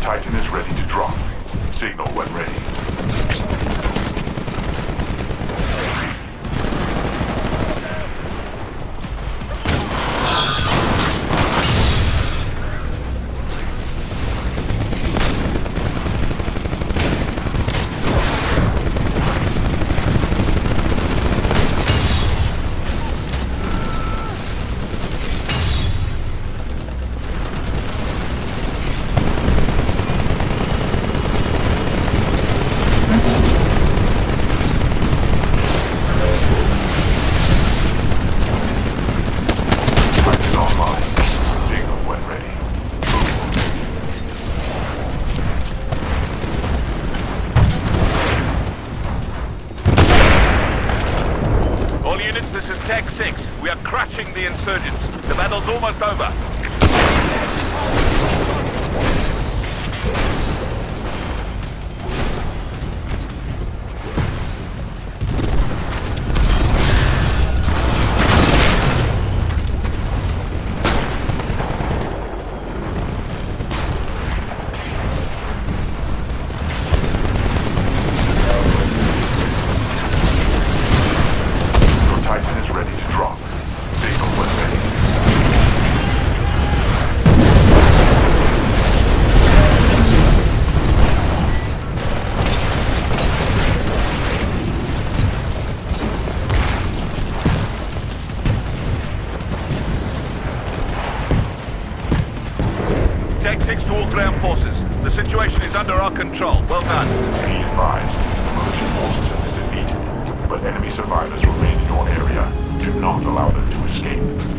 Titan is ready to drop. Signal when ready. This is Tech 6. We are crushing the insurgents. The battle's almost over. Tech 6 to all ground forces. The situation is under our control. Well done. Be advised, the Merchant forces have been defeated, but enemy survivors remain in your area. Do not allow them to escape.